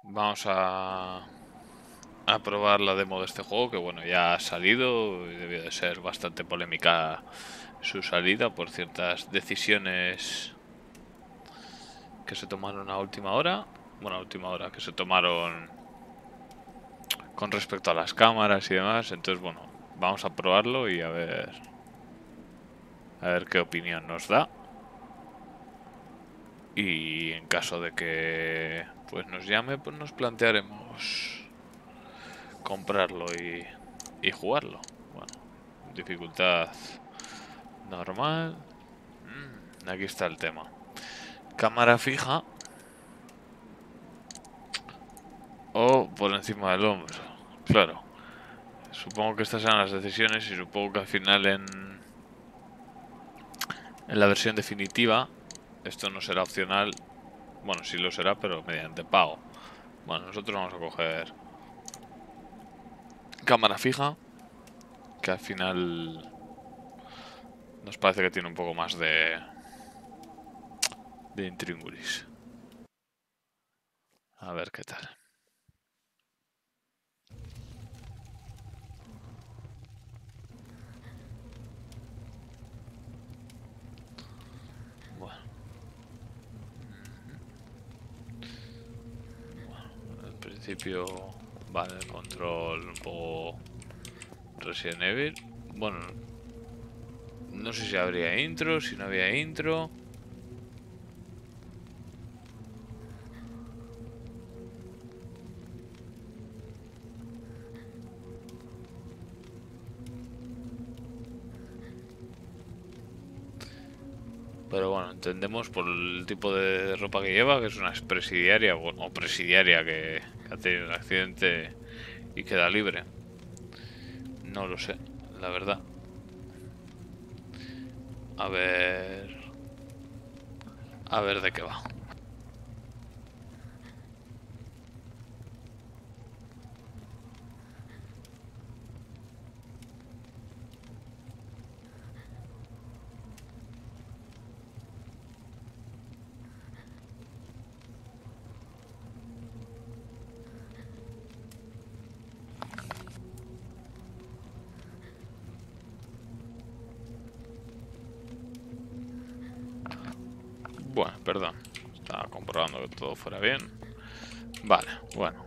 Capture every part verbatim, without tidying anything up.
Vamos a, a probar la demo de este juego, que bueno, ya ha salido y debió de ser bastante polémica su salida por ciertas decisiones que se tomaron a última hora. Bueno, a última hora, que se tomaron con respecto a las cámaras y demás. Entonces, bueno, vamos a probarlo y a ver a ver qué opinión nos da. Y en caso de que pues nos llame, pues nos plantearemos comprarlo y, y jugarlo. Bueno, dificultad normal. Mm, aquí está el tema. Cámara fija o por encima del hombro. Claro. Supongo que estas eran las decisiones y supongo que al final en, en la versión definitiva esto no será opcional. Bueno, sí lo será, pero mediante pago. Bueno, nosotros vamos a coger cámara fija, que al final nos parece que tiene un poco más de de intríngulis. A ver qué tal. Bueno. Bueno, en principio vale el control un poco Resident Evil. Bueno, no sé si habría intro, si no había intro. Pero bueno, entendemos por el tipo de ropa que lleva que es una presidiaria, bueno, o presidiaria que, que ha tenido un accidente y queda libre. No lo sé, la verdad. A ver... A ver de qué va. Bueno, perdón. Estaba comprobando que todo fuera bien. Vale, bueno.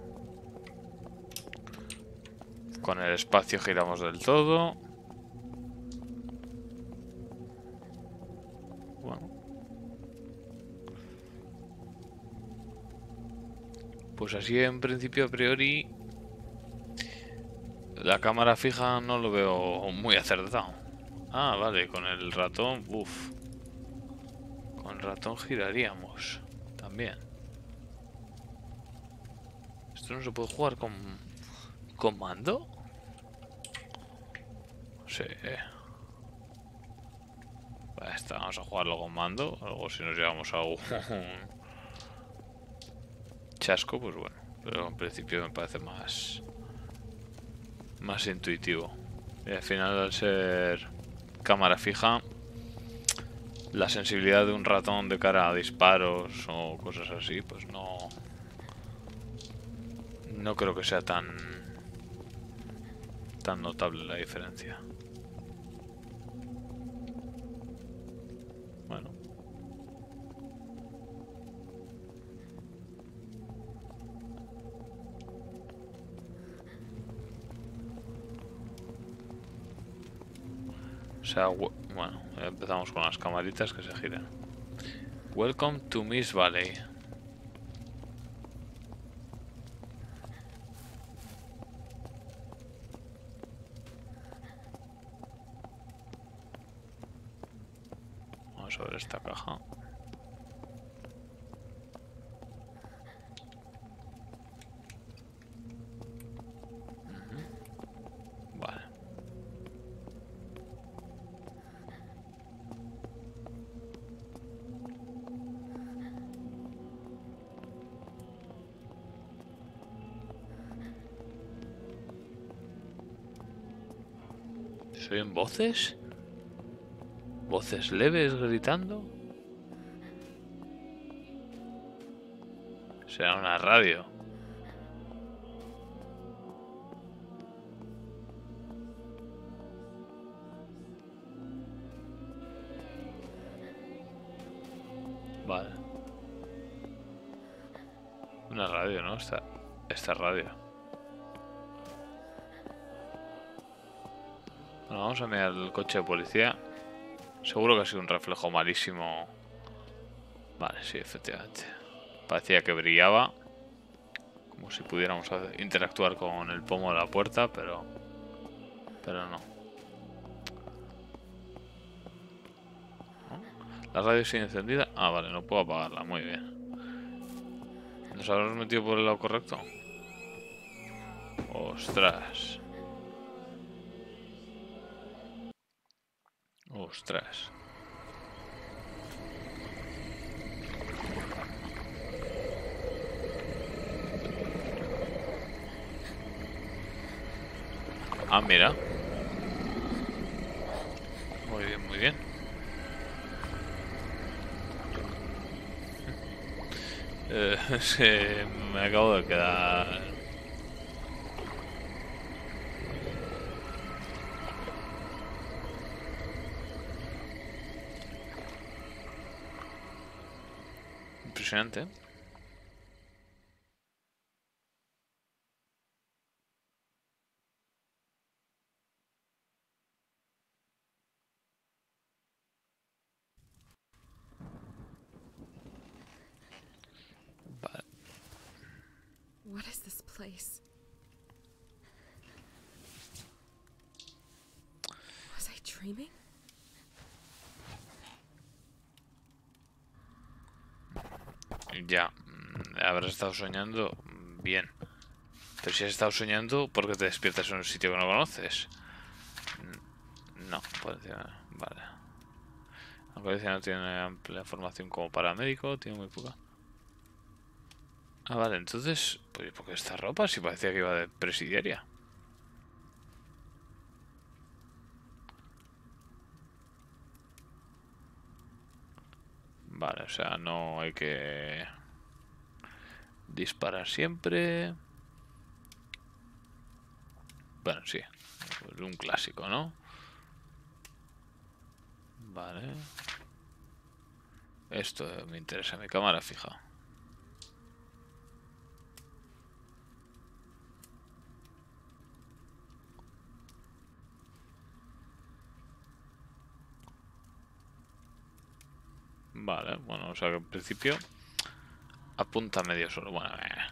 Con el espacio giramos del todo. Bueno. Pues así en principio a priori la cámara fija no lo veo muy acertado. Ah, vale, con el ratón, uff. Con el ratón giraríamos también. ¿Esto no se puede jugar con, con mando? Sí. Esta, vamos a jugarlo con mando. Luego si nos llevamos a un chasco, pues bueno. Pero en principio me parece más más intuitivo. Y al final, al ser cámara fija, la sensibilidad de un ratón de cara a disparos o cosas así, pues no no creo que sea tan tan notable la diferencia. Bueno. O sea, bueno, empezamos con las camaritas que se giran. Welcome to Miss Valley. Vamos a ver esta caja. Vale. ¿Se oyen voces? ¿Voces leves gritando? Será una radio. Vale. Una radio, ¿no? Esta, esta radio. Bueno, vamos a mirar el coche de policía. Seguro que ha sido un reflejo malísimo. Vale, sí, efectivamente. Parecía que brillaba. Como si pudiéramos hacer- interactuar con el pomo de la puerta, pero... Pero no. ¿No? ¿La radio sigue encendida? Ah, vale, no puedo apagarla. Muy bien. ¿Nos habremos metido por el lado correcto? Ostras. Ostras. Ah, mira. Muy bien, muy bien. Eh, es que me acabo de quedar... Impresionante. Vale. What is this place? Was I dreaming? Ya. mm, Habrás estado soñando bien. Pero si has estado soñando, ¿por qué te despiertas en un sitio que no conoces? Mm, No, pues ya, vale. Aunque dice no tiene amplia formación como paramédico, tiene muy poca. Ah, vale, entonces, pues ¿por qué esta ropa? Si parecía que iba de presidiaria. Vale, o sea, no hay que disparar siempre. Bueno, sí, pues un clásico, ¿no? Vale. Esto me interesa, mi cámara fija. Vale, bueno, o sea que en principio apunta medio solo. Bueno, eh.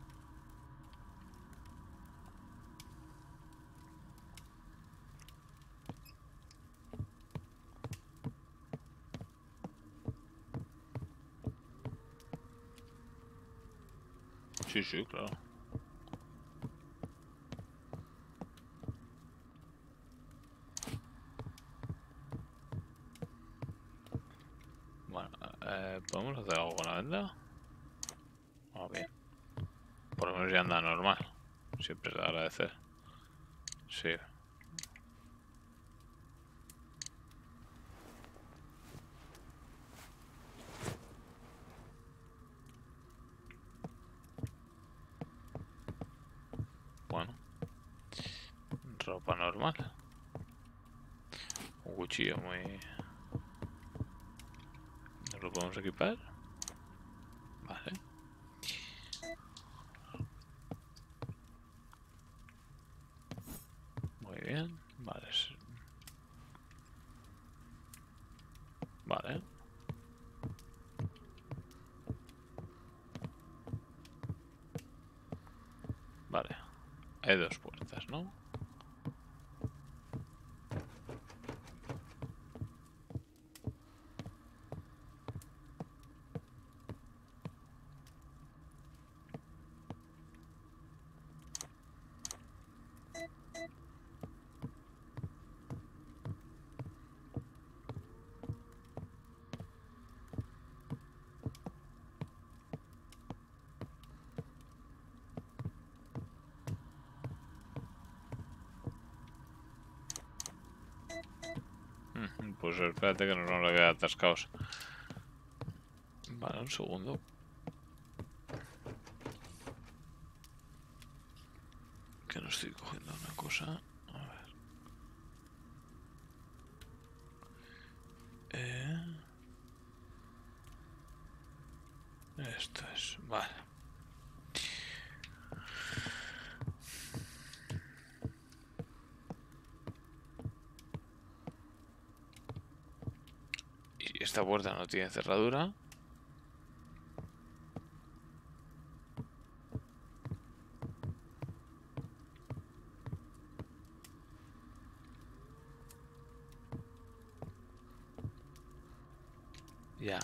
Sí, sí, claro. Bueno, eh, ¿podemos hacer algo con la venda? Ah, bien. Por lo menos ya anda normal. Siempre es de agradecer. Sí. Bueno. Ropa normal. Un cuchillo muy... ¿Nos lo podemos equipar? Vale. Muy bien. Vale. Vale. Vale. Hay dos puertas, ¿no? Pues espérate que nos vamos a quedar atascados. Vale, un segundo. Que no estoy cogiendo una cosa. A ver. Eh... Esta puerta no tiene cerradura. Ya.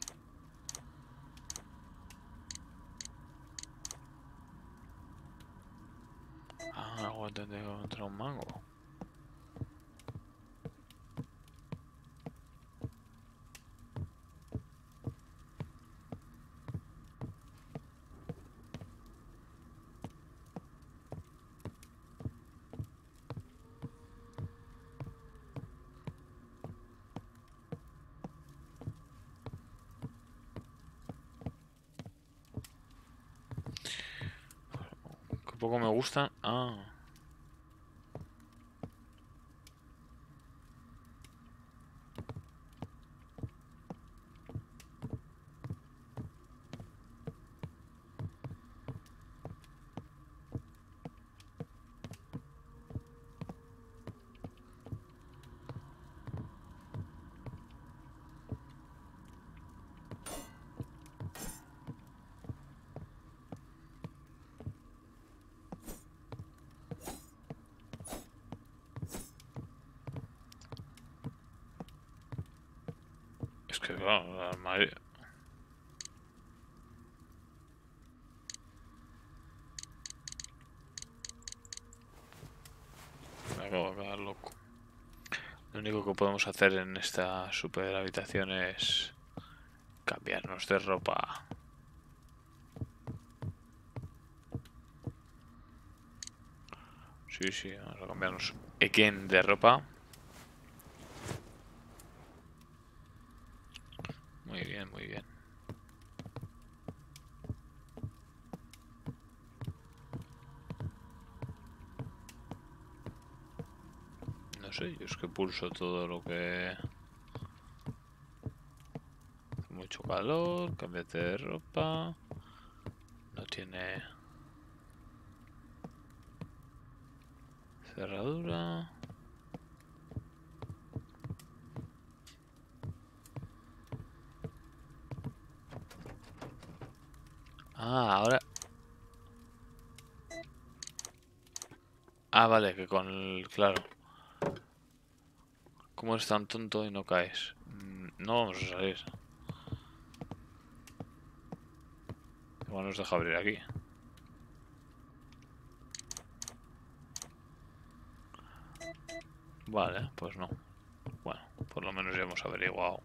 Ah, algo tendré que encontrar un mango. Que poco me gustan. Ah. Es que, claro, el armario... Me acabo de quedar loco. Lo único que podemos hacer en esta super habitación es cambiarnos de ropa. Sí, sí, vamos a cambiarnos again de ropa. Muy bien, muy bien. No sé, yo es que pulso todo lo que... Mucho calor, cámbiate de ropa. No tiene... cerradura. Ah, ahora... Ah, vale, que con el... Claro. ¿Cómo eres tan tonto y no caes? Mm, No vamos a salir. Igual nos deja abrir aquí. Vale, pues no. Bueno, por lo menos ya hemos averiguado.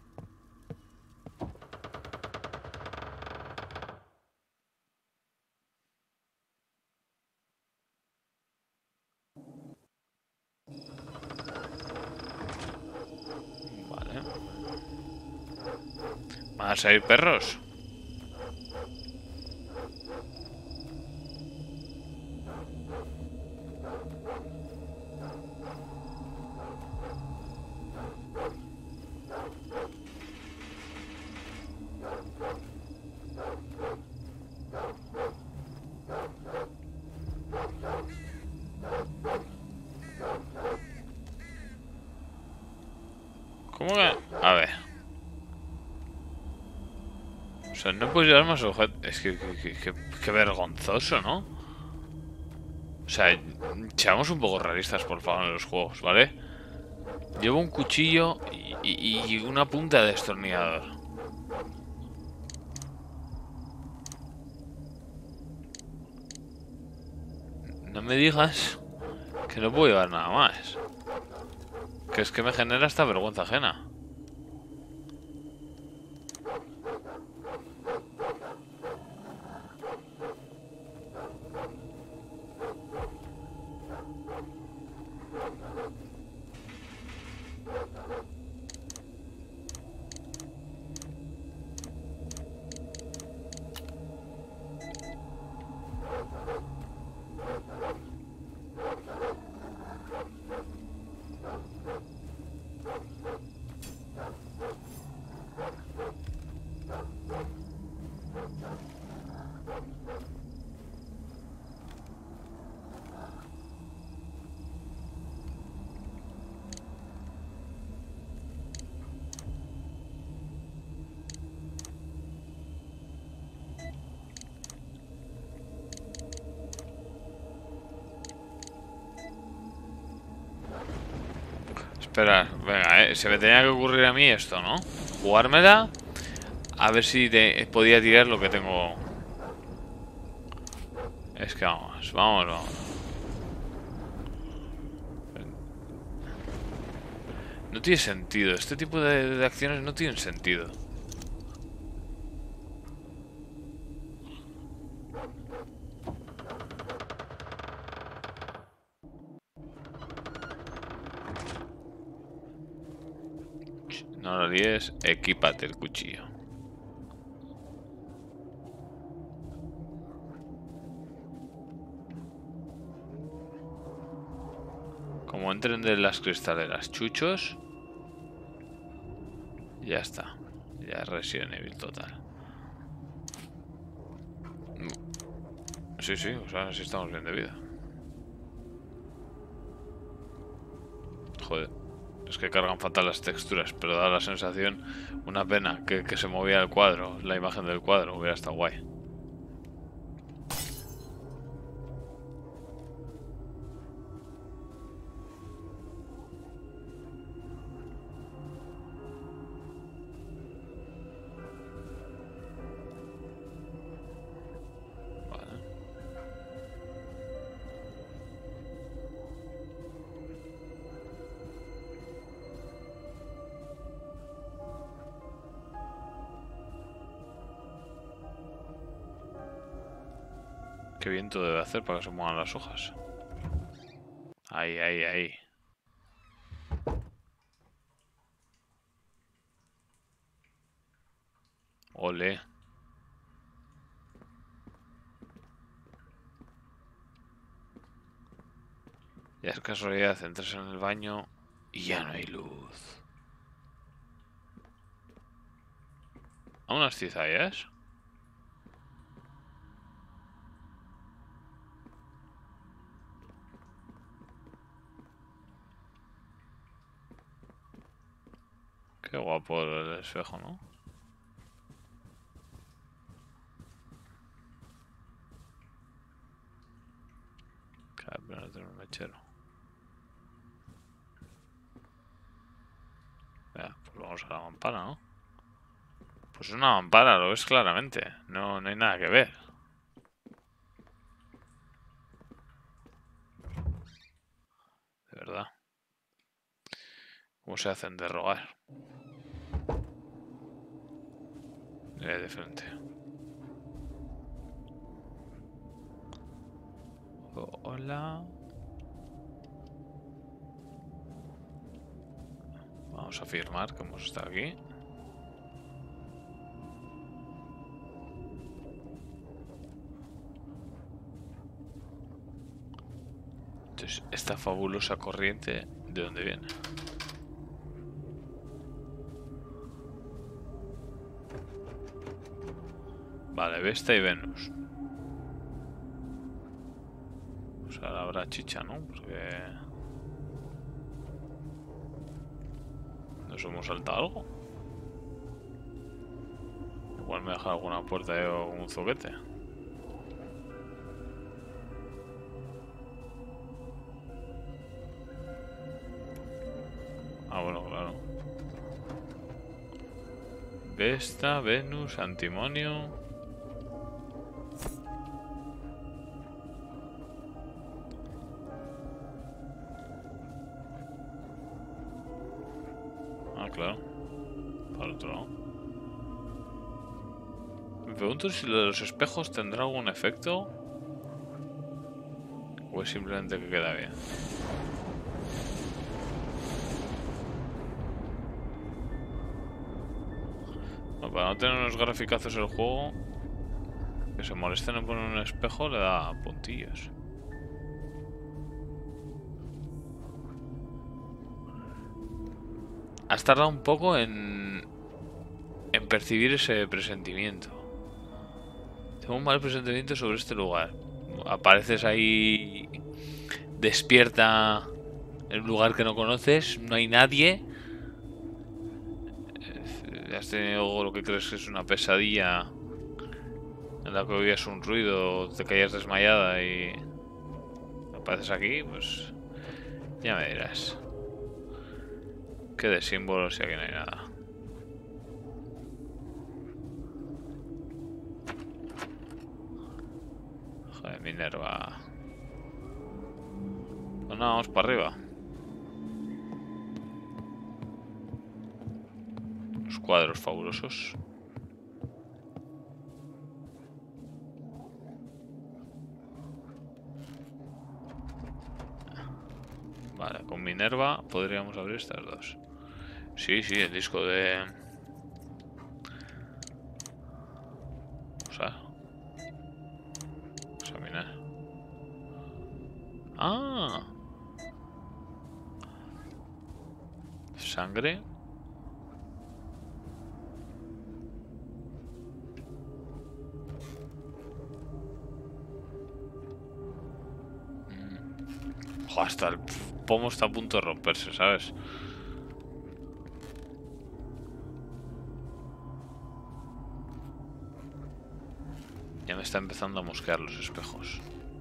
Vale. ¿Van a salir perros? ¿Cómo que...? A ver. O sea, no puedes llevar más objetos. Es que, que, que, que- que vergonzoso, ¿no? O sea, seamos un poco realistas, por favor, en los juegos, ¿vale? Llevo un cuchillo y, y- y una punta de destornillador. No me digas que no puedo llevar nada más. Que es que me genera esta vergüenza ajena. Espera, venga, eh. Se me tenía que ocurrir a mí esto, ¿no? Jugármela. A ver si te podía tirar lo que tengo. Es que vamos, vamos, vamos. No tiene sentido. Este tipo de, de acciones no tienen sentido. No lo líes, equípate el cuchillo. Como entren de las cristaleras chuchos, ya está. Ya es Resident Evil total. Sí, sí, o sea, sí estamos bien de vida. Joder. Es que cargan fatal las texturas, pero da la sensación, una pena, que, que se movía el cuadro, la imagen del cuadro, hubiera estado guay. ¿Qué viento debe hacer para que se muevan las hojas? Ahí, ahí, ahí. Ole. Ya es casualidad, entras en el baño y ya no hay luz. ¿A unas cizallas? Qué guapo el espejo, ¿no? Claro, pero no tengo un mechero. Ya, pues vamos a la mampara, ¿no? Pues es una mampara, lo ves claramente. No, no hay nada que ver. De verdad. ¿Cómo se hacen de rogar? Eh, de frente. Oh, hola. Vamos a afirmar que hemos estado aquí. Entonces, esta fabulosa corriente, ¿de dónde viene? Vale, Vesta y Venus. Pues ahora habrá chicha, ¿no? Porque... ¿nos hemos saltado algo? Igual me deja alguna puerta o un zoquete. Ah, bueno, claro. Vesta, Venus, Antimonio. Ah, claro. Para el otro lado. Me pregunto si lo de los espejos tendrá algún efecto. O es simplemente que queda bien. Bueno, para no tener unos graficazos el juego, que se molesten en poner un espejo le da puntillos. Has tardado un poco en, en percibir ese presentimiento. Tengo un mal presentimiento sobre este lugar. Apareces ahí despierta en un lugar que no conoces, no hay nadie. Has tenido lo que crees que es una pesadilla en la que oías un ruido, te caías desmayada y apareces aquí, pues ya me dirás. Que de símbolos y aquí no hay nada. Joder, Minerva. Pues nada, vamos para arriba. Los cuadros fabulosos. Vale, con Minerva podríamos abrir estas dos. Sí, sí, el disco de... O sea... Examinar. Ah. Sangre. Mm. Joder, hasta el pomo está a punto de romperse, ¿sabes? Ya me está empezando a mosquear los espejos.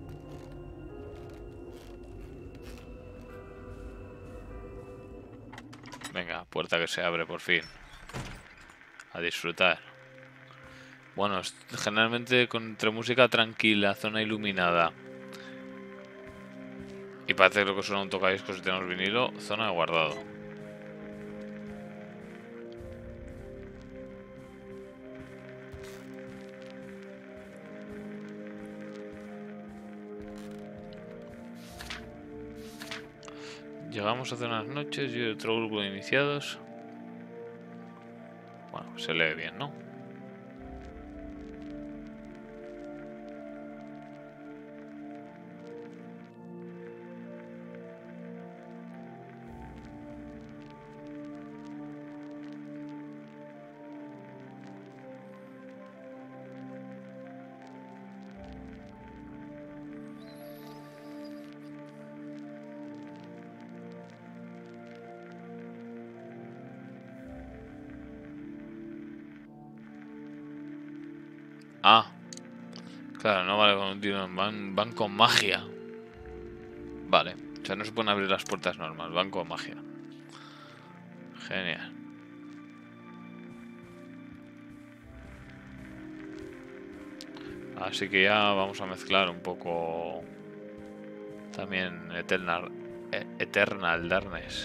Venga, puerta que se abre por fin. A disfrutar. Bueno, generalmente con, entre música tranquila, zona iluminada. Y parece que lo que suena un tocadiscos si tenemos vinilo, zona de guardado. Llegamos hace unas noches y otro grupo de iniciados. Bueno, se lee bien, ¿no? Ah, claro, no vale con un tiro, van, van con magia. Vale, o sea, no se pueden abrir las puertas normales, van con magia. Genial. Así que ya vamos a mezclar un poco también Eternal, Eternal Darkness.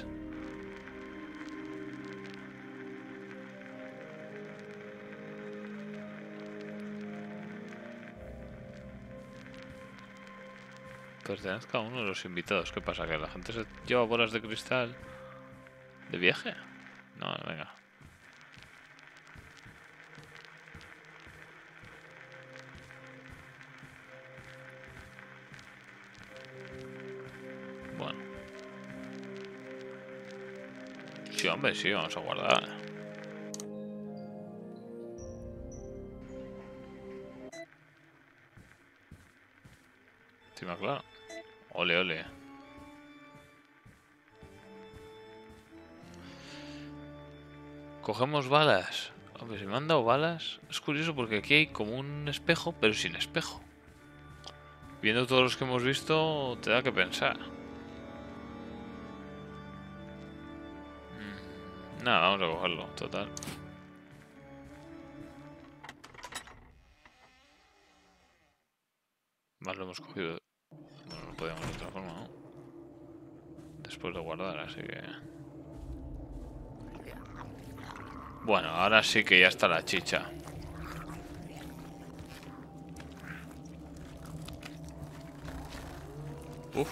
Pertenezca a uno de los invitados. ¿Qué pasa? ¿Que la gente se lleva bolas de cristal de viaje? No, venga. Bueno. Sí, hombre, sí, vamos a guardar. Sí, me aclaro. Ole, ole. Cogemos balas. Hombre, si me han dado balas. Es curioso porque aquí hay como un espejo, pero sin espejo. Viendo todos los que hemos visto, te da que pensar. Mm, nada, vamos a cogerlo, total. Más lo hemos cogido. Bueno, no podíamos de otra forma, ¿no? Después de guardar, así que... Bueno, ahora sí que ya está la chicha. Uf.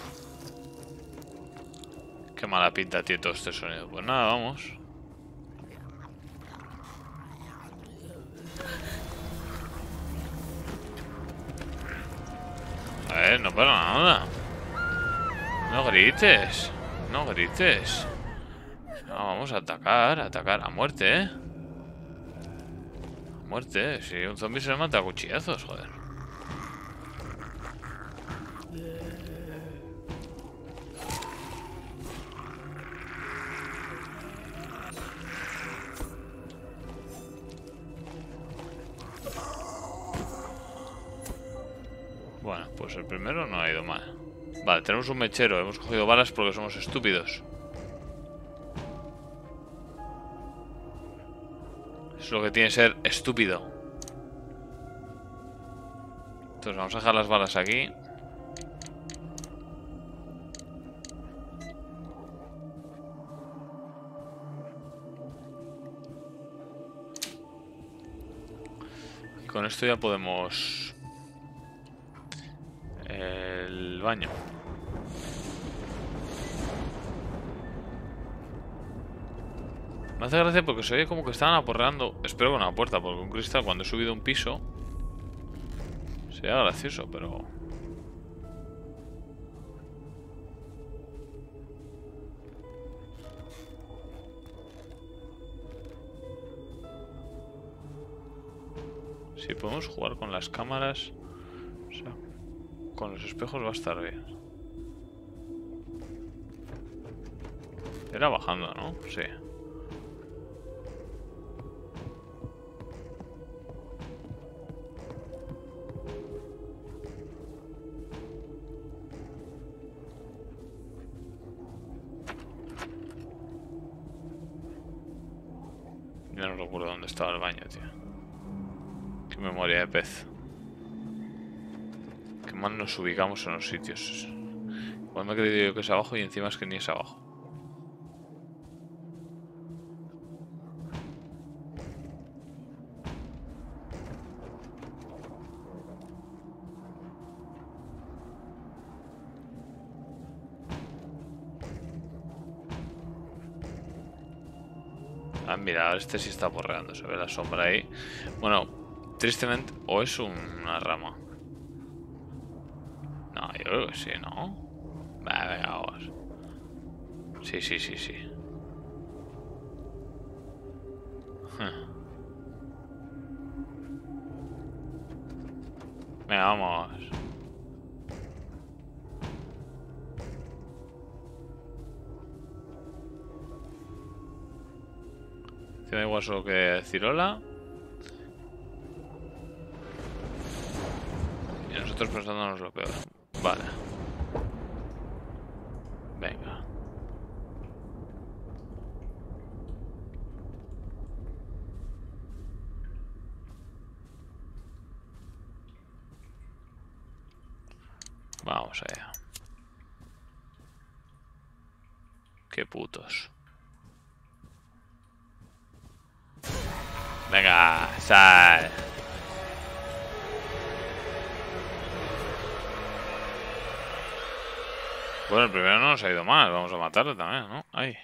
Qué mala pinta tiene todo este sonido. Pues nada, vamos. A ver, no para nada. No grites. No grites. No, vamos a atacar, a atacar a muerte, ¿eh? A muerte, si un zombie se le mata a cuchillazos, joder. Bueno, pues el primero no ha ido mal. Vale, tenemos un mechero. Hemos cogido balas porque somos estúpidos. Es lo que tiene que ser estúpido. Entonces vamos a dejar las balas aquí. Y con esto ya podemos... El baño. Me hace gracia porque se oye como que estaban aporreando. Espero con una puerta, porque un cristal cuando he subido un piso sería gracioso, pero... Si podemos jugar con las cámaras, o sea, con los espejos va a estar bien. Era bajando, ¿no? Sí. Ya no recuerdo dónde estaba el baño, tío. Qué memoria de pez. Qué mal nos ubicamos en los sitios. Igual me he creído yo que es abajo y encima es que ni es abajo. Ah, mira, este sí está porreando, se ve la sombra ahí. Bueno, tristemente, o es una rama. No, yo creo que sí, ¿no? Vale, venga, vamos. Sí, sí, sí, sí. Venga, vamos. Tiene igual solo que decir hola. Y nosotros pensándonos lo peor. Vale. Venga. Vamos allá. Qué putos. Venga, sal. Bueno, el primero no nos ha ido mal. Vamos a matarle también, ¿no? Ahí.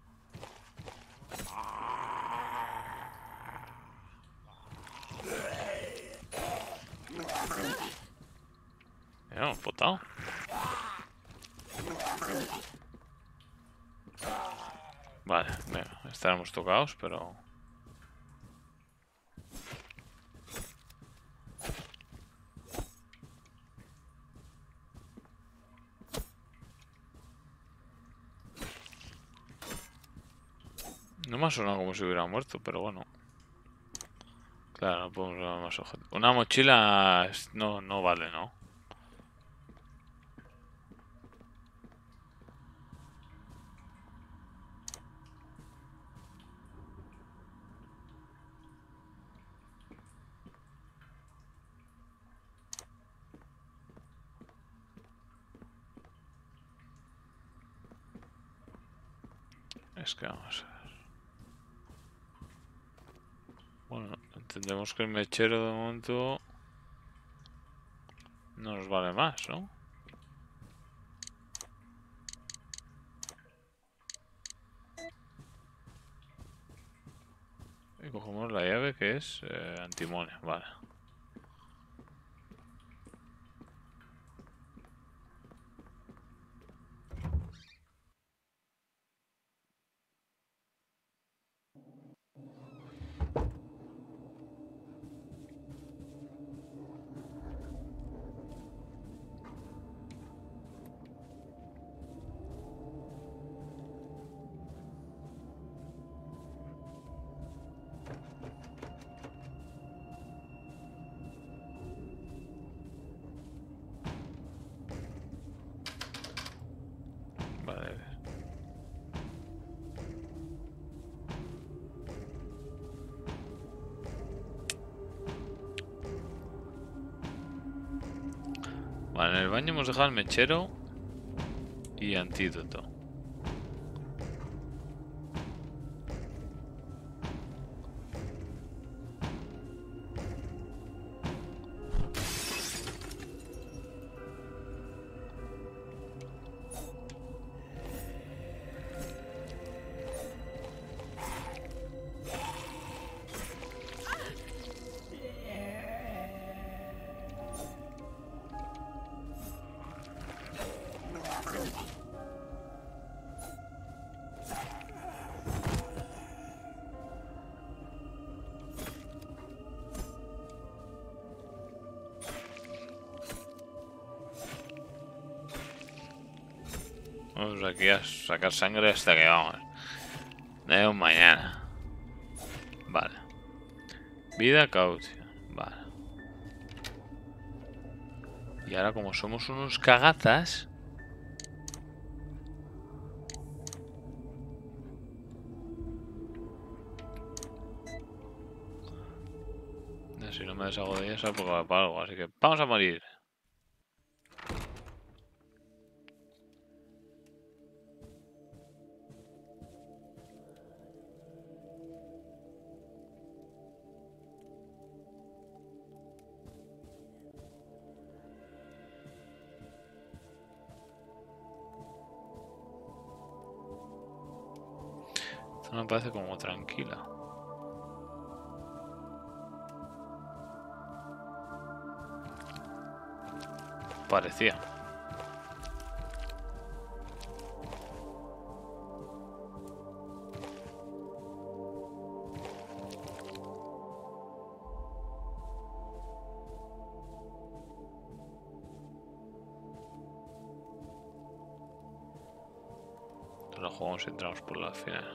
Ya hemos potado. Vale, venga, estaremos tocados, pero... No me ha sonado como si hubiera muerto, pero bueno. Claro, no podemos dar más objetos. Una mochila no, no vale, ¿no? Es que vamos a ver. Bueno, entendemos que el mechero de momento no nos vale más, ¿no? Y cogemos la llave que es eh, antimonio, vale. Vale, en el baño hemos dejado el mechero y antídoto. Vamos aquí a sacar sangre hasta que vamos. De un mañana. Vale. Vida caución. Vale. Y ahora como somos unos cagazas... Si no me deshago de ella, porque va para algo. Así que vamos a morir. Esto me parece como tranquila. Parecía. Nos la jugamos y entramos por la final.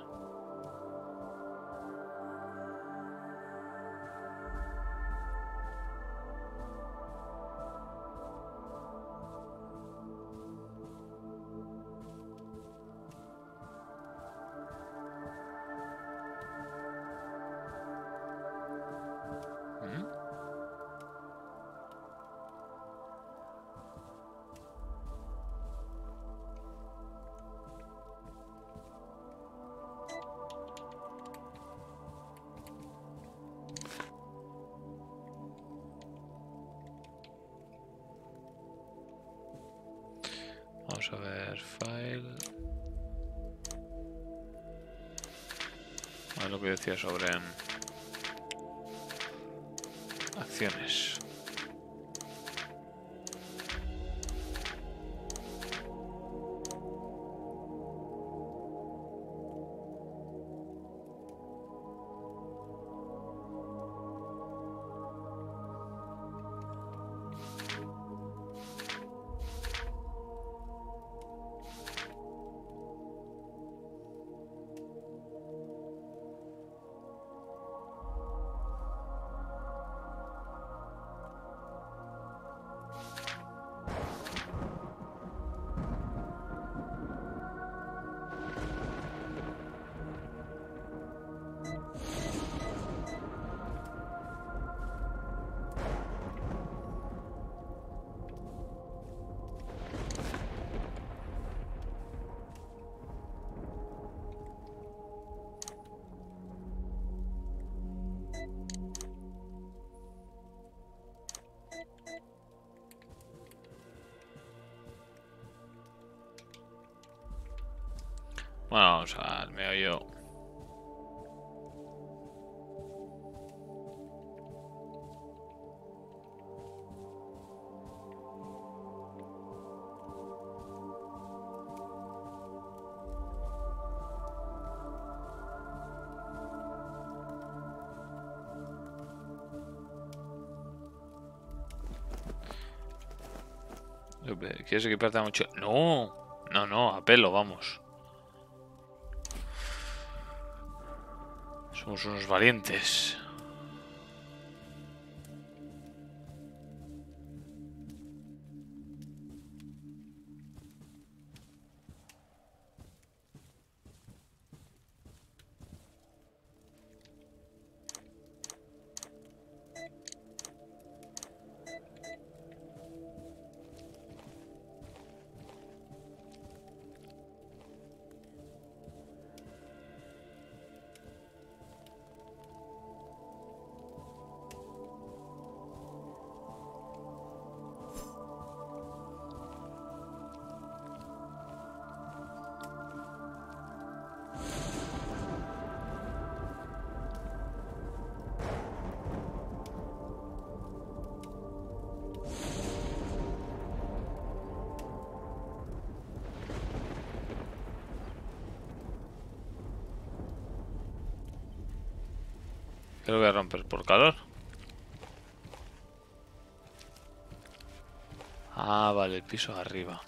Vamos a ver, file. A ver lo que decía sobre acciones. Bueno, vamos al meollo. ¿Quieres equiparte mucho? No, no, no, a pelo, vamos. Somos unos valientes. ¿Qué lo voy a romper? ¿Por calor? Ah, vale, el piso de arriba.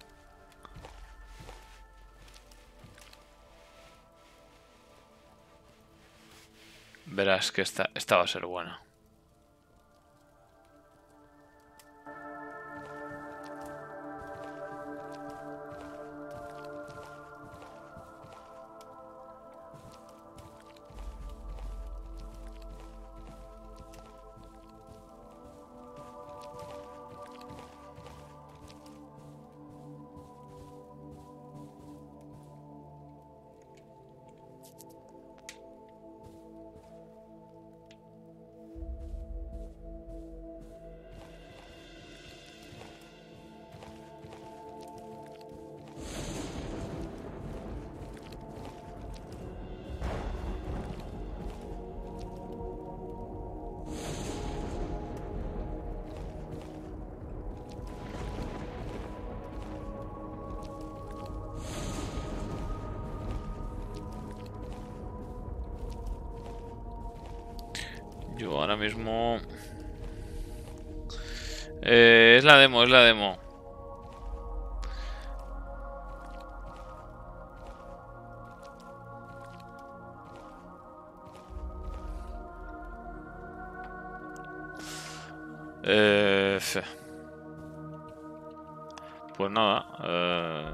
Verás que esta, esta va a ser buena. Yo ahora mismo... Eh, es la demo, es la demo. Eh, pues nada. Eh...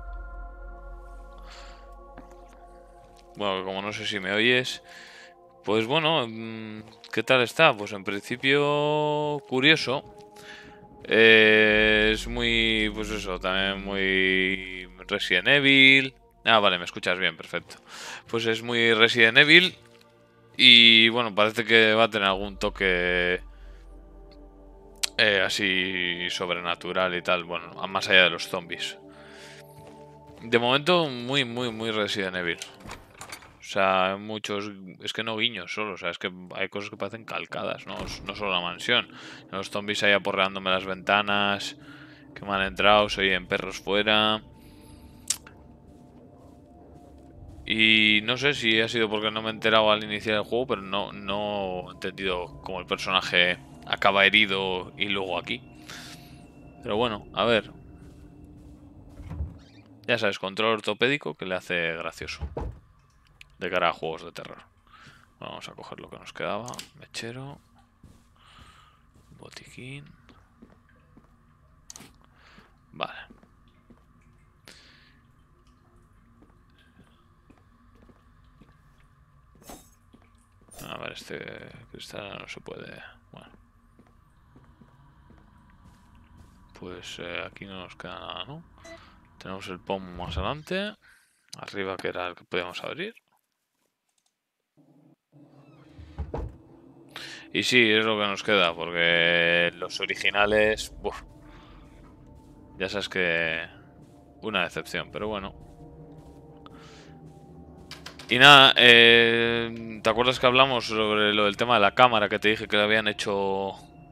Bueno, como no sé si me oyes... Pues bueno, ¿qué tal está? Pues en principio curioso. Eh, es muy, pues eso, también muy Resident Evil. Ah, vale, me escuchas bien, perfecto. Pues es muy Resident Evil. Y bueno, parece que va a tener algún toque eh, así sobrenatural y tal. Bueno, más allá de los zombies. De momento, muy, muy, muy Resident Evil. O sea, muchos... Es que no guiños solo, o sea, es que hay cosas que parecen calcadas, no, no solo la mansión. Los zombies ahí aporreándome las ventanas, que me han entrado, se oyen perros fuera. Y no sé si ha sido porque no me he enterado al iniciar el juego, pero no, no he entendido cómo el personaje acaba herido y luego aquí. Pero bueno, a ver. Ya sabes, control ortopédico que le hace gracioso de cara a juegos de terror. Vamos a coger lo que nos quedaba. Mechero. Botiquín. Vale. A ver, este cristal no se puede... Bueno. Pues eh, aquí no nos queda nada, ¿no? Tenemos el pomo más adelante. Arriba, que era el que podíamos abrir. Y sí, es lo que nos queda, porque los originales... Uf, ya sabes que... Una decepción, pero bueno. Y nada, eh, ¿te acuerdas que hablamos sobre lo del tema de la cámara? Que te dije que le habían hecho...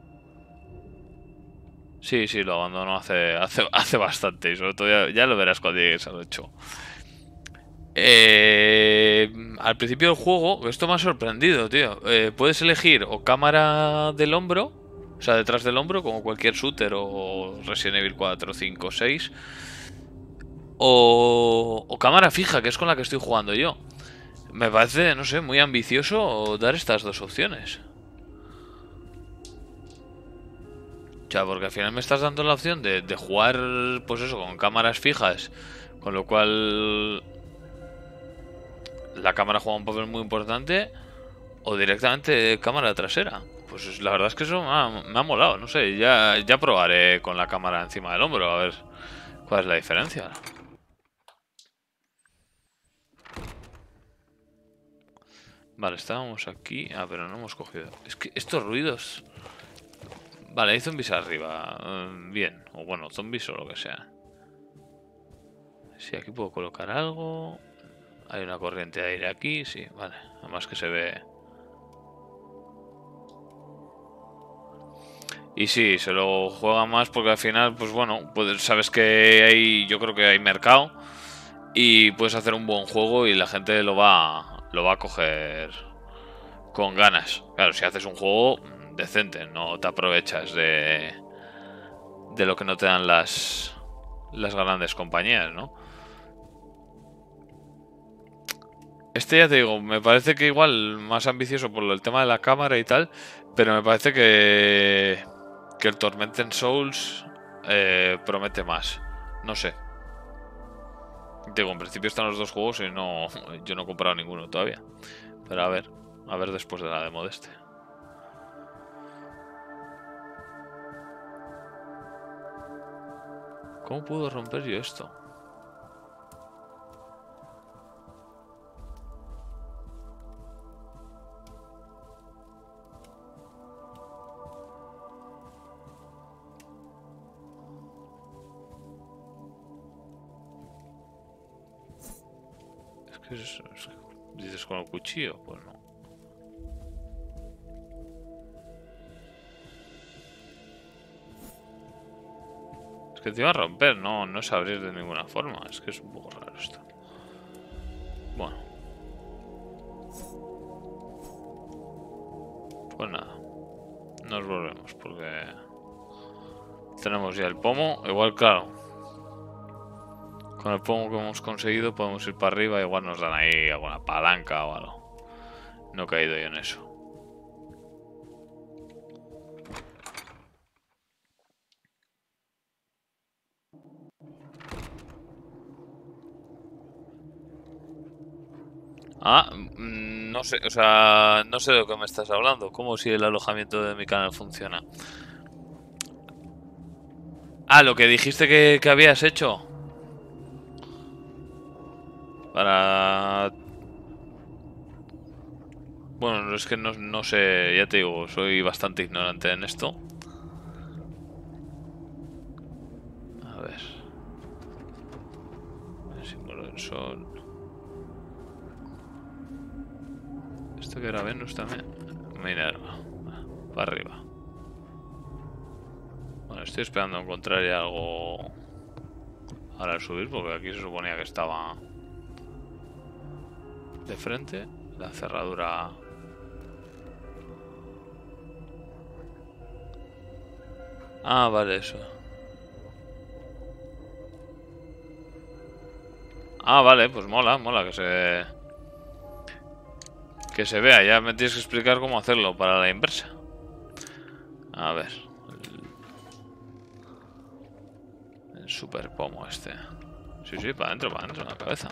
Sí, sí, lo abandonó hace, hace, hace bastante. Y sobre todo ya, ya lo verás cuando llegues al ocho. Eh, al principio del juego, esto me ha sorprendido, tío. Eh, puedes elegir o cámara del hombro, o sea, detrás del hombro, como cualquier shooter o Resident Evil cuatro, cinco, seis. O, o cámara fija, que es con la que estoy jugando yo. Me parece, no sé, muy ambicioso dar estas dos opciones. O sea, porque al final me estás dando la opción de, de jugar, pues eso, con cámaras fijas. Con lo cual... la cámara juega un papel muy importante. O directamente cámara trasera. Pues la verdad es que eso me ha, me ha molado. No sé, ya, ya probaré con la cámara encima del hombro. A ver cuál es la diferencia. Vale, estábamos aquí. Ah, pero no hemos cogido. Es que estos ruidos... Vale, hay zombies arriba. Uh, bien. O bueno, zombies o lo que sea. Sí, aquí puedo colocar algo. Hay una corriente de aire aquí. Sí, vale. Además que se ve... Y sí, se lo juega más porque al final, pues bueno, pues sabes que hay... Yo creo que hay mercado. Y puedes hacer un buen juego y la gente lo va... Lo va a coger... con ganas. Claro, si haces un juego decente, no te aprovechas de, de lo que no te dan las, las grandes compañías, ¿no? Este ya te digo, me parece que igual más ambicioso por el tema de la cámara y tal, pero me parece que, que el Tormented Souls eh, promete más. No sé. Digo, en principio están los dos juegos y no, yo no he comprado ninguno todavía. Pero a ver, a ver después de la demo de este. ¿Cómo puedo romper yo esto? Es que es, es, dices con el cuchillo, pues no. Es que te iba a romper, no, no es abrir de ninguna forma. Es que es un poco raro esto. Bueno. Pues nada. Nos volvemos porque tenemos ya el pomo. Igual, claro. Con el pomo que hemos conseguido podemos ir para arriba. Igual nos dan ahí alguna palanca o algo. No he caído yo en eso. Ah, no sé, o sea, no sé de lo que me estás hablando. ¿Cómo si el alojamiento de mi canal funciona? Ah, lo que dijiste que, que habías hecho. Para... Bueno, es que no, no sé, ya te digo, soy bastante ignorante en esto. A ver. El símbolo del sol. ¿Esto que era Venus también? Minerva. Para arriba. Bueno, estoy esperando encontrar ya algo para subir, porque aquí se suponía que estaba de frente. La cerradura... Ah, vale, eso. Ah, vale, pues mola, mola que se... Que se vea, ya me tienes que explicar cómo hacerlo para la inversa. A ver. El, el super pomo este. Sí, sí, para adentro, para adentro, en la cabeza.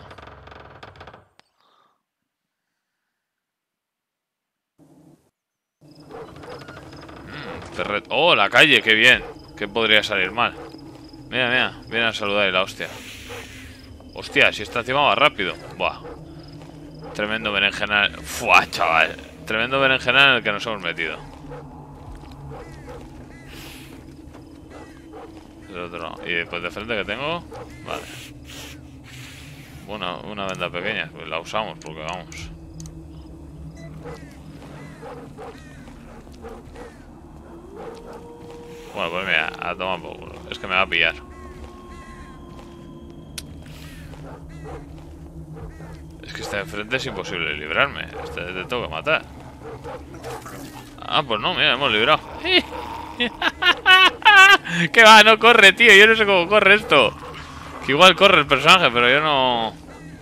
Mm, Ferret. ¡Oh, la calle! ¡Qué bien! ¿Qué podría salir mal? Mira, mira, viene a saludar y la hostia. Hostia, si esta encima va rápido. Buah. Tremendo berenjenal. Fua, chaval. Tremendo berenjenal en el que nos hemos metido. El otro. Y después de frente que tengo. Vale. Una, una venda pequeña. Pues la usamos porque vamos. Bueno, pues mira, a tomar por culo. Es que me va a pillar. Es que está enfrente, es imposible librarme. Este te tengo que matar. Ah, pues no, mira, hemos librado. ¿Qué va? No corre, tío. Yo no sé cómo corre esto. Que igual corre el personaje, pero yo no...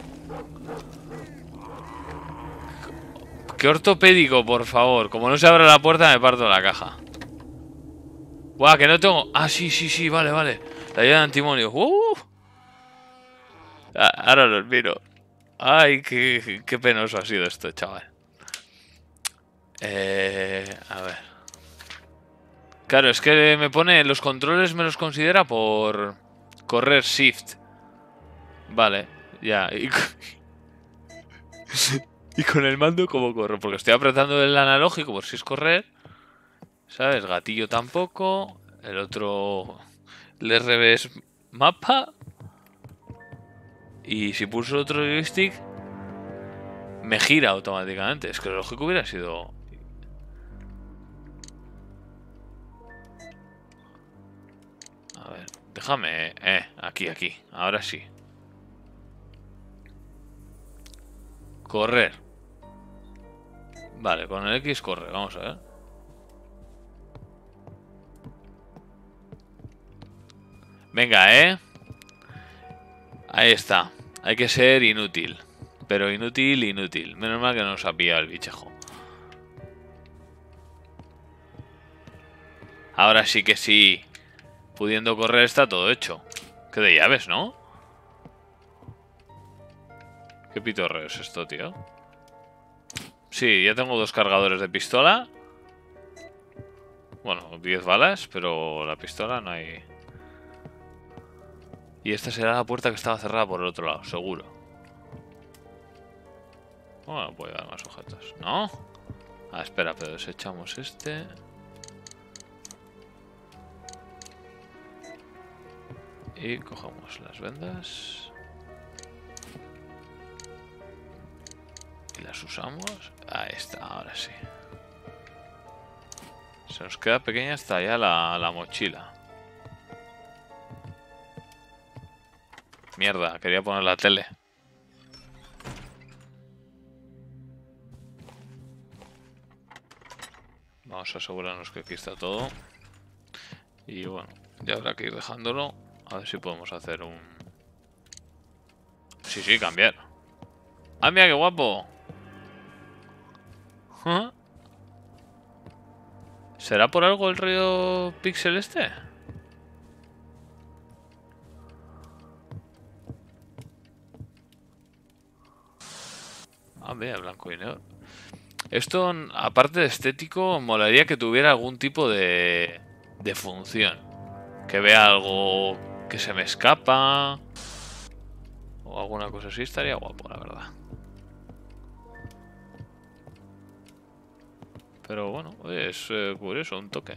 Qué ortopédico, por favor. Como no se abre la puerta, me parto la caja. Buah, que no tengo... Ah, sí, sí, sí, vale, vale. La ayuda de antimonio. Uh. Ah, ahora lo miro. Ay, qué, qué penoso ha sido esto, chaval. Eh, a ver. Claro, es que me pone... Los controles me los considera por... Correr Shift. Vale, ya. Y con, y con el mando, ¿cómo corro? Porque estoy apretando el analógico por si es correr. ¿Sabes? Gatillo tampoco. El otro... El R B es mapa. Y si pulso otro joystick, me gira automáticamente. Es que lo lógico hubiera sido... A ver, déjame... Eh, aquí, aquí. Ahora sí. Correr. Vale, con el X corre, vamos a ver. Venga, ¿eh? Ahí está. Hay que ser inútil. Pero inútil, inútil. Menos mal que no nos ha pillado el bichejo. Ahora sí que sí. Pudiendo correr está todo hecho. Qué de llaves, ¿no? ¿Qué pitorreo es esto, tío? Sí, ya tengo dos cargadores de pistola. Bueno, diez balas, pero la pistola no hay... Y esta será la puerta que estaba cerrada por el otro lado, seguro. Bueno, puede dar más objetos, ¿no? Ah, espera, pero desechamos este. Y cogemos las vendas. Y las usamos. Ahí está, ahora sí. Se nos queda pequeña hasta ya la, la mochila. Mierda, quería poner la tele. Vamos a asegurarnos que aquí está todo. Y bueno, ya habrá que ir dejándolo. A ver si podemos hacer un... Sí, sí, cambiar. ¡Ah, mira qué guapo! ¿Ah? ¿Será por algo el río Pixel este? Ah, mira, blanco y negro. Esto, aparte de estético, molaría que tuviera algún tipo de, de función. Que vea algo que se me escapa. O alguna cosa así, estaría guapo, la verdad. Pero bueno, es eh, curioso, un toque.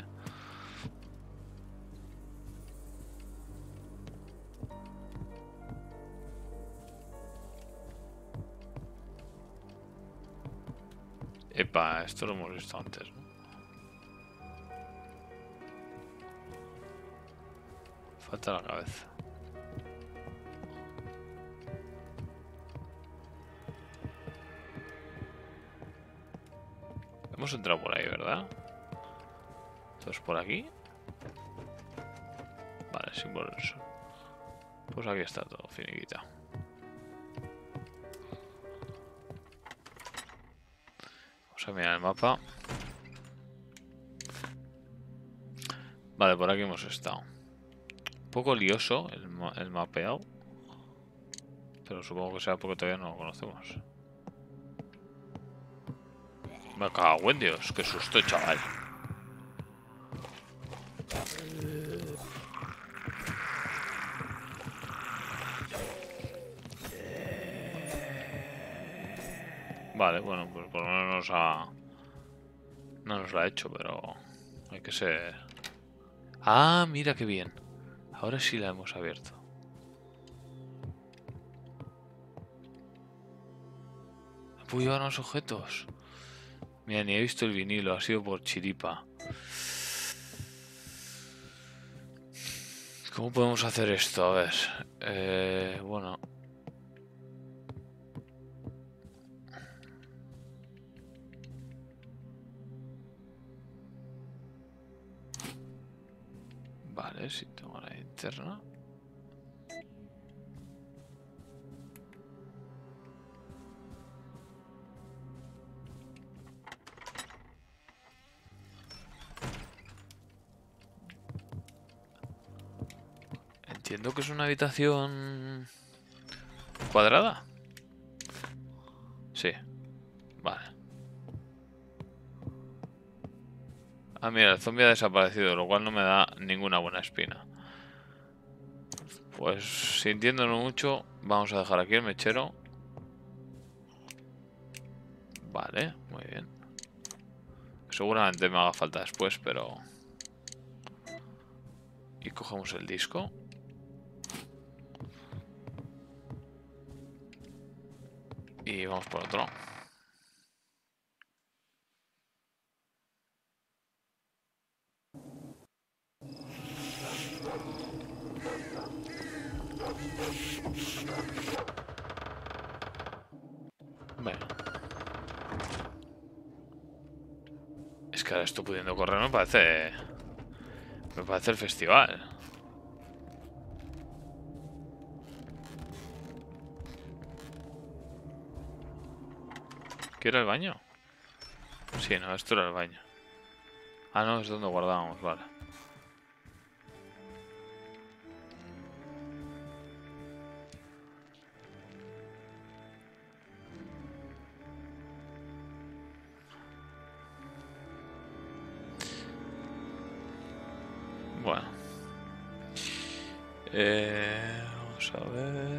Epa, esto lo hemos visto antes, ¿no? Falta la cabeza. Hemos entrado por ahí, ¿verdad? Entonces por aquí. Vale, sin eso. Pues aquí está todo, finiquita. Vamos a mirar el mapa. Vale, por aquí hemos estado. Un poco lioso el, ma el mapeado. Pero supongo que sea porque todavía no lo conocemos. Me cago en Dios, qué susto, chaval. Vale, bueno, pues por lo menos nos ha... No nos la ha hecho, pero... Hay que ser... Ah, mira qué bien. Ahora sí la hemos abierto. ¿Puedo llevar más objetos? Mira, ni he visto el vinilo, ha sido por chiripa. ¿Cómo podemos hacer esto? A ver... Eh, bueno... Vale, si tengo la linterna. Entiendo que es una habitación cuadrada. Sí. Vale. Ah, mira, el zombie ha desaparecido, lo cual no me da ninguna buena espina. Pues sintiéndolo mucho, vamos a dejar aquí el mechero. Vale, muy bien. Seguramente me haga falta después, pero... Y cogemos el disco. Y vamos por otro. Bueno. que ahora estoy pudiendo correr me parece... Me parece el festival. ¿Qué era el baño? Sí, no, esto era el baño. Ah, no, es donde guardábamos, vale. Bueno. Eh, vamos a ver...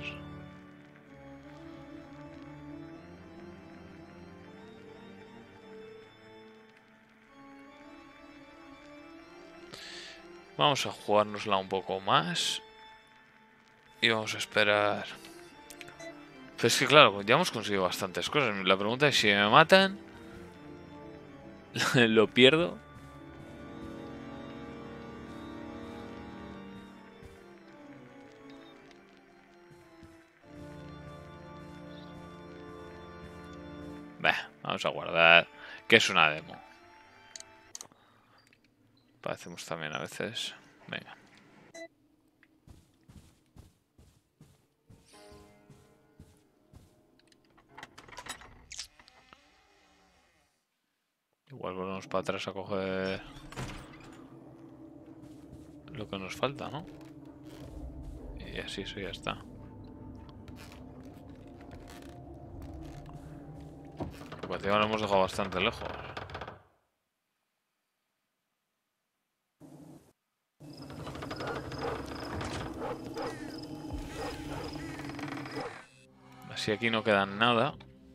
Vamos a jugárnosla un poco más. Y vamos a esperar. Pero es que claro, ya hemos conseguido bastantes cosas. La pregunta es si me matan. ¿Lo pierdo? Bah, vamos a guardar. Que es una demo. Hacemos también a veces. Venga. Igual volvemos para atrás a coger lo que nos falta, ¿no? Y así eso ya está. Pues encima lo hemos dejado bastante lejos. Así aquí no queda nada.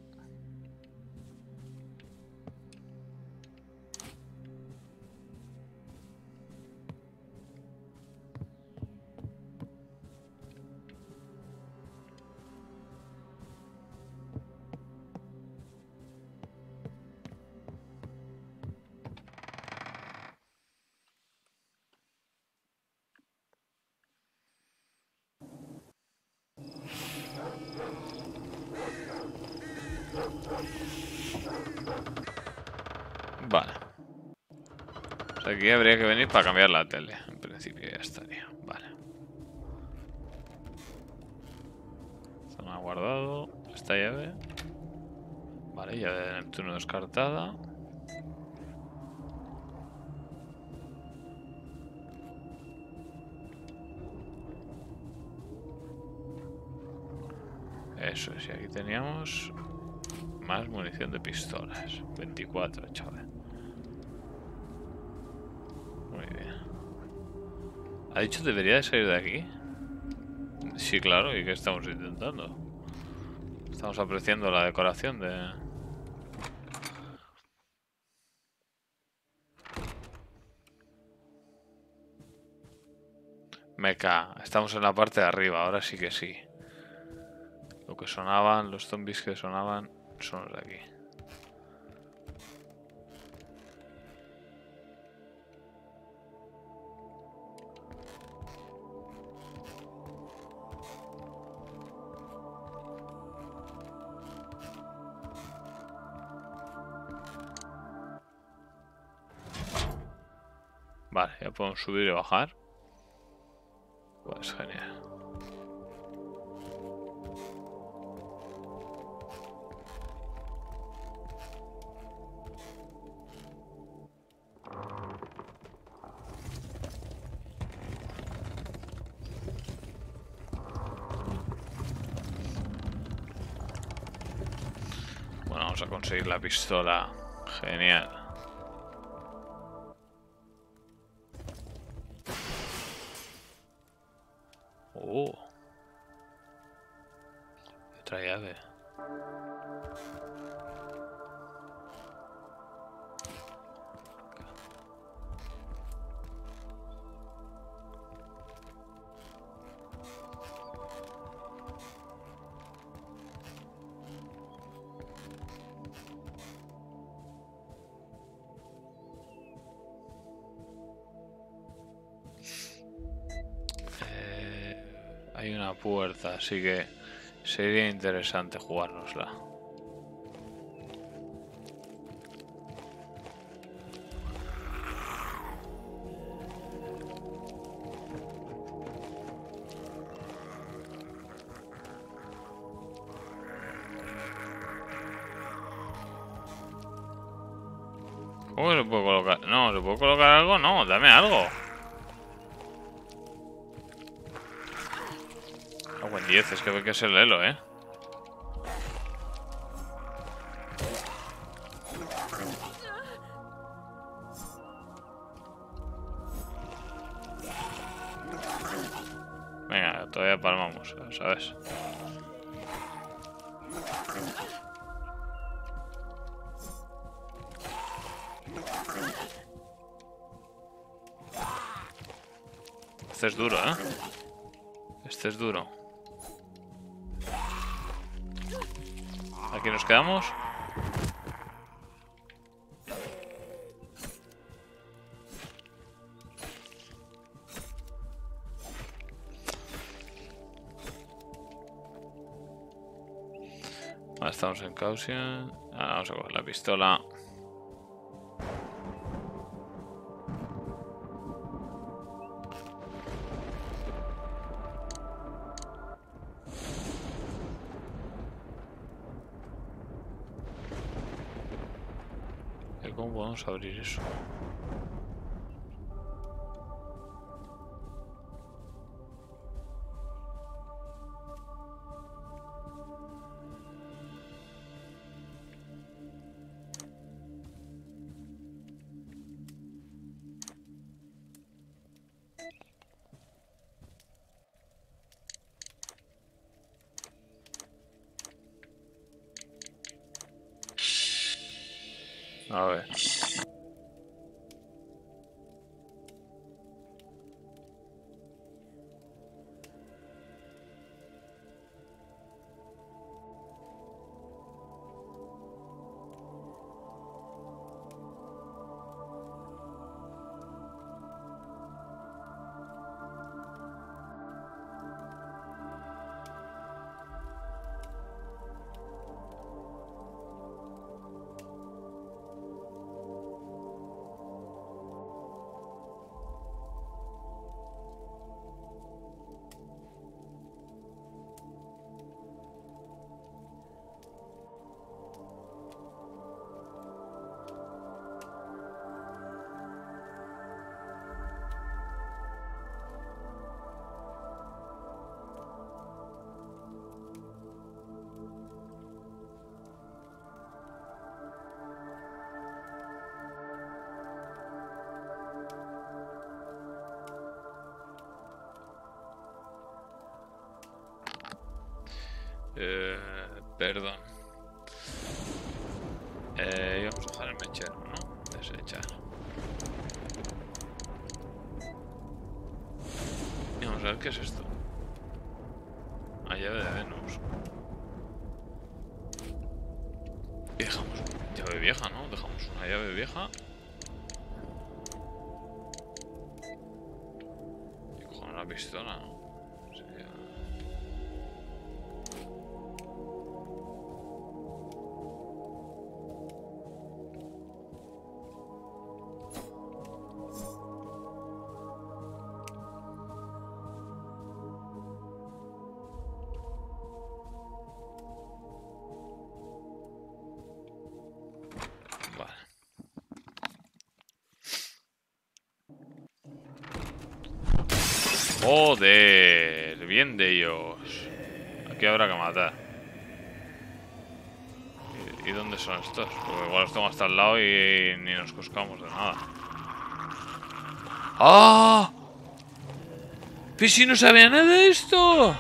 Vale. O sea, aquí habría que venir para cambiar la tele. En principio ya estaría. Vale. Zona guardado. Esta llave. Vale, llave de Neptuno descartada. Eso es, y aquí teníamos más munición de pistolas. veinticuatro, chaval. Muy bien. ¿Ha dicho debería de salir de aquí? Sí, claro, ¿y qué estamos intentando? Estamos apreciando la decoración de... Meca, estamos en la parte de arriba, ahora sí que sí. Lo que sonaban, los zombies que sonaban son los de aquí. Vale, ya podemos subir y bajar. Pues genial. Bueno, vamos a conseguir la pistola. Genial. Oh. Otra llave. Hay una puerta, así que sería interesante jugárnosla. ¿Cómo se puede colocar? No, ¿se puede colocar algo? No, dame algo. Ah, buen diez, es que hay que ser lelo, ¿eh? Venga, todavía palmamos, ¿sabes? Este es duro, ¿eh? Este es duro. Aquí nos quedamos. Vale, estamos en caution. Ahora vamos a coger la pistola. ¿Cómo podemos abrir eso? A ver. Eh, perdón. Eh, vamos a dejar el mechero, ¿no? Desechar. Y vamos a ver qué es esto. La llave de Venus. Y dejamos llave vieja, ¿no? Dejamos una llave vieja. Y con una pistola, ¿no? Sería... Joder, bien de ellos. Aquí habrá que matar. ¿Y, y dónde son estos? Porque igual los tengo hasta al lado y ni nos coscamos de nada. ¡Ah! ¿Pero si no sabía nada de esto?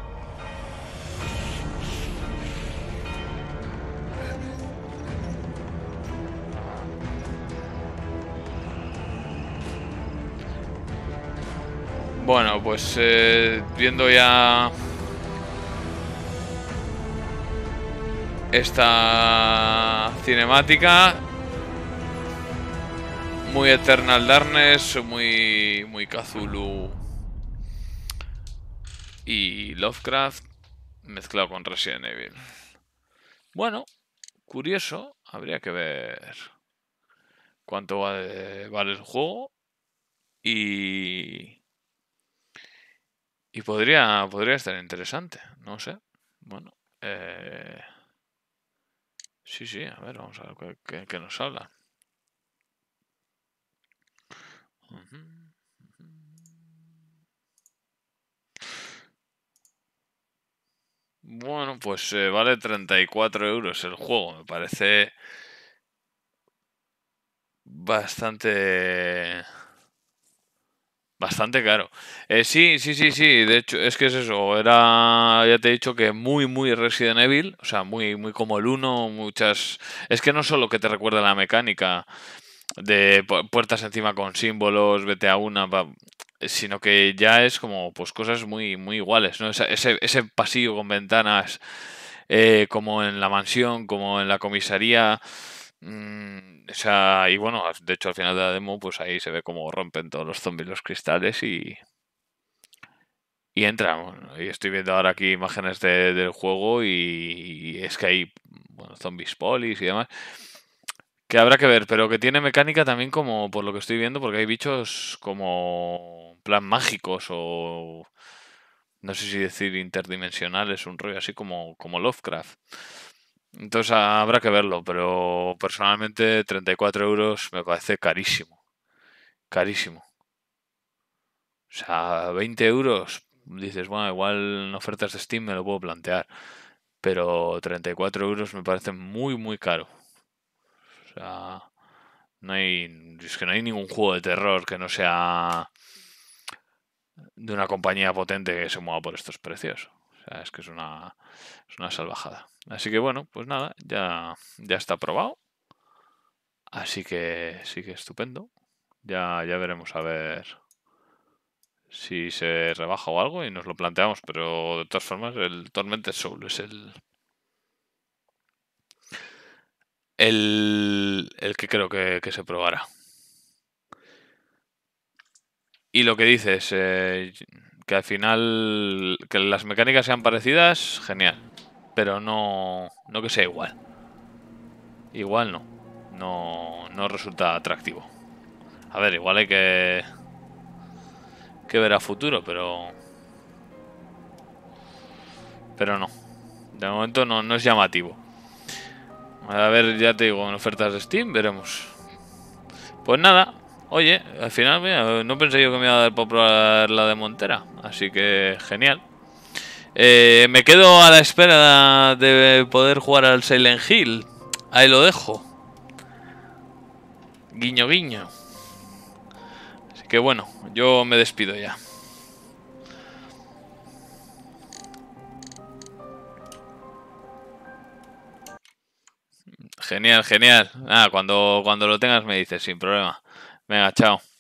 Bueno, pues eh, viendo ya esta cinemática, muy Eternal Darkness, muy muy Cthulhu y Lovecraft mezclado con Resident Evil. Bueno, curioso, habría que ver cuánto vale, vale el juego y y podría podría estar interesante, no sé. Bueno, eh... sí, sí, a ver, vamos a ver qué, qué, qué nos habla. Bueno, pues eh, vale treinta y cuatro euros el juego. Me parece bastante... Bastante caro. Eh, sí, sí, sí, sí. De hecho, es que es eso. Era, ya te he dicho que muy, muy Resident Evil. O sea, muy, muy como el uno. Muchas. Es que no solo que te recuerda la mecánica de pu- puertas encima con símbolos, vete a una, pa- sino que ya es como, pues cosas muy, muy iguales, ¿no? Esa- Ese, ese pasillo con ventanas, eh, como en la mansión, como en la comisaría. Mm, o sea, y bueno, de hecho al final de la demo, pues ahí se ve como rompen todos los zombies los cristales y, y entran. Bueno, y estoy viendo ahora aquí imágenes de- del juego y, y es que hay, bueno, zombies polis y demás. Que habrá que ver, pero que tiene mecánica también como por lo que estoy viendo, porque hay bichos como en plan mágicos o no sé si decir interdimensionales, un rollo así como, como Lovecraft. Entonces habrá que verlo, pero personalmente treinta y cuatro euros me parece carísimo, carísimo. O sea, veinte euros, dices, bueno, igual en ofertas de Steam me lo puedo plantear, pero treinta y cuatro euros me parece muy, muy caro. O sea, no hay, es que no hay ningún juego de terror que no sea de una compañía potente que se mueva por estos precios. O sea, es que es una, es una salvajada. Así que bueno, pues nada, ya, ya está aprobado. Así que sí que estupendo. Ya, ya veremos a ver si se rebaja o algo y nos lo planteamos. Pero de todas formas, el Tormented Soul es el, el, el que creo que, que se probará. Y lo que dices, eh, que al final que las mecánicas sean parecidas, genial. Pero no, no que sea igual. Igual no. No, no resulta atractivo. A ver, igual hay que, que ver a futuro, pero... Pero no. De momento no, no es llamativo. A ver, ya te digo, en ofertas de Steam veremos. Pues nada. Oye, al final, mira, no pensé yo que me iba a dar por probar la de Montera. Así que genial. Eh, me quedo a la espera de poder jugar al Silent Hill. Ahí lo dejo. Guiño, guiño. Así que bueno, yo me despido ya. Genial, genial. Ah, cuando, cuando lo tengas me dices, sin problema. Venga, chao.